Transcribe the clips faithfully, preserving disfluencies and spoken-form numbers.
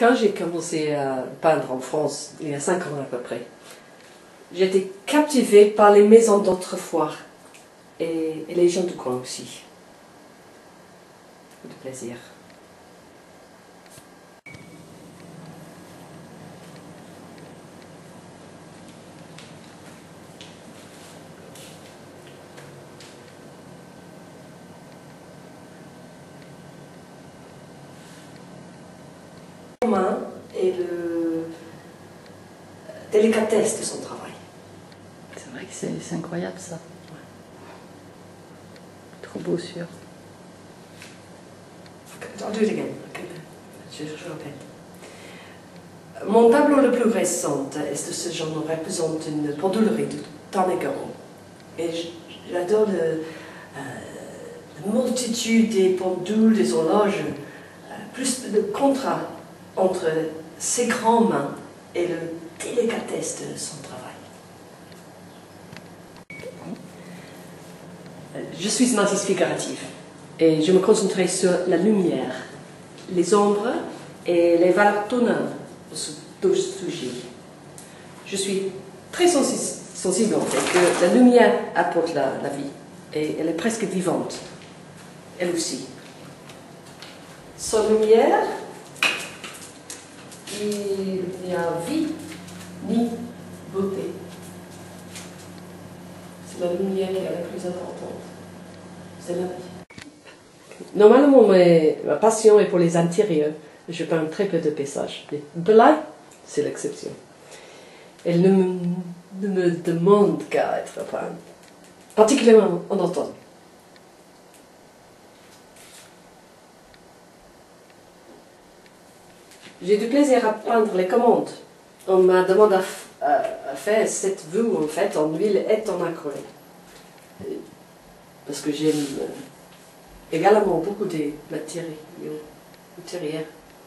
Quand j'ai commencé à peindre en France, il y a cinq ans à peu près, j'étais captivée par les maisons d'autrefois et, et les gens du coin aussi. De plaisir. Et le délicatesse de son travail. C'est vrai que c'est incroyable ça. Ouais. Trop beau sûr. I'll do it again. Je, je répète. Mon tableau le plus récent est de ce genre représente une pendulerie de Tanegaro. Et j'adore le, euh, la multitude des pendules, des horloges, euh, plus le contrat entre ses grandes mains et le délicatesse de son travail. Je suis un artiste figuratif et je me concentrais sur la lumière, les ombres et les valeurs tonales de ce sujet. Je suis très sensi sensible en fait que la lumière apporte la, la vie et elle est presque vivante, elle aussi. Sans lumière, il n'y a vie ni beauté. C'est la lumière qui est la plus importante. C'est la vie. Normalement, ma passion est pour les intérieurs. Je peins très peu de paysages. Mais là, c'est l'exception. Elle ne me, ne me demande qu'à être peinte, particulièrement en automne. J'ai du plaisir à peindre les commandes. On m'a demandé à, à, à faire cette vue en fait en huile et en acrylate. Parce que j'aime également beaucoup des matériaux matériels.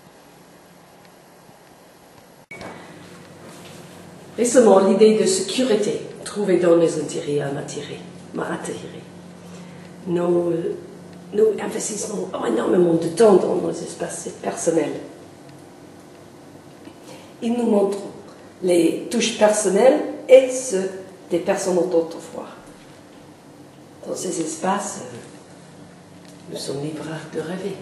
Récemment, l'idée de sécurité trouvée dans les intérieurs m'a attiré. M'a attiré. Nous, nous investissons énormément de temps dans nos espaces personnels. Ils nous montrent les touches personnelles et ceux des personnes d'autrefois. Dans ces espaces, nous sommes libres de rêver.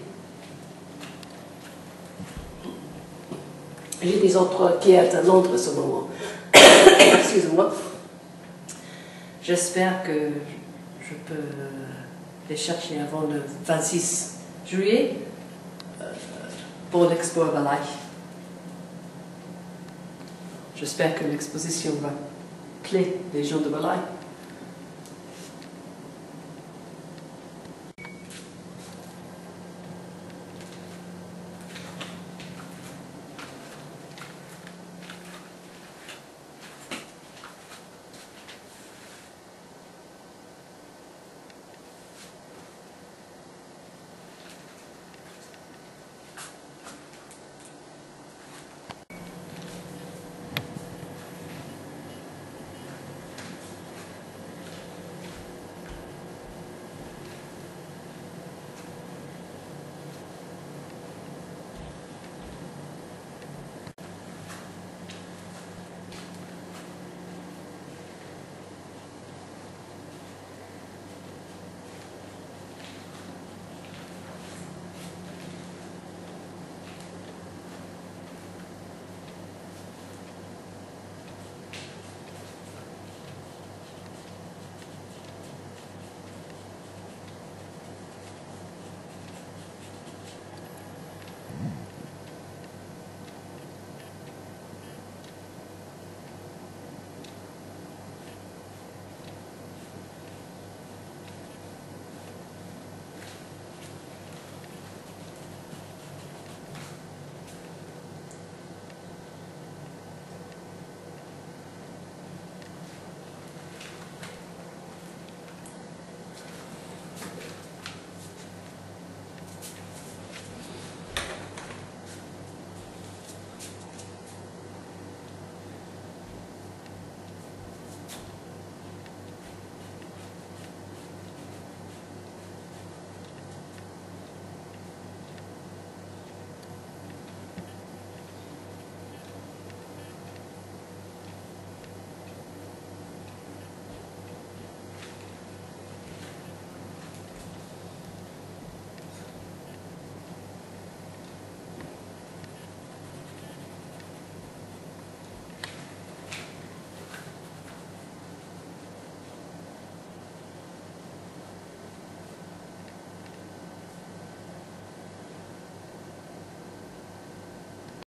J'ai des entretiens à Londres en ce moment. Excusez-moi. J'espère que je peux les chercher avant le vingt-six juillet pour l'expo à Valais. J'espère que l'exposition va plaire les gens de Valais.